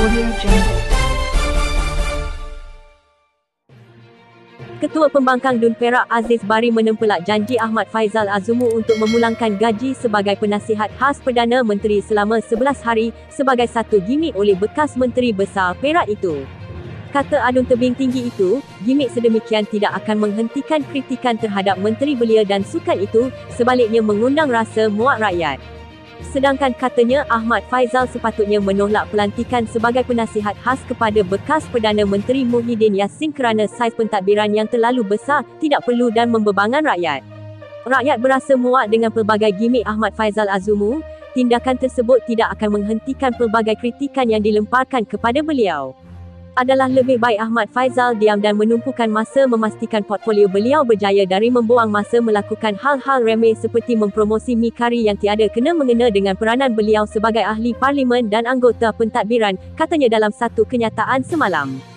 Audio Jungle. Ketua Pembangkang DUN Perak Aziz Bari menempelak janji Ahmad Faizal Azumu untuk memulangkan gaji sebagai penasihat khas Perdana Menteri selama 11 hari sebagai satu gimik oleh bekas Menteri Besar Perak itu. Kata adun tebing tinggi itu, gimik sedemikian tidak akan menghentikan kritikan terhadap menteri belia dan sukan itu, sebaliknya mengundang rasa muak rakyat. Sedangkan katanya Ahmad Faizal sepatutnya menolak pelantikan sebagai penasihat khas kepada bekas Perdana Menteri Muhyiddin Yassin kerana saiz pentadbiran yang terlalu besar, tidak perlu dan membebangan rakyat. Rakyat berasa muak dengan pelbagai gimik Ahmad Faizal Azumu. Tindakan tersebut tidak akan menghentikan pelbagai kritikan yang dilemparkan kepada beliau. Adalah lebih baik Ahmad Faizal diam dan menumpukan masa memastikan portfolio beliau berjaya dari membuang masa melakukan hal-hal remeh seperti mempromosi mi kari yang tiada kena mengena dengan peranan beliau sebagai ahli parlimen dan anggota pentadbiran, katanya dalam satu kenyataan semalam.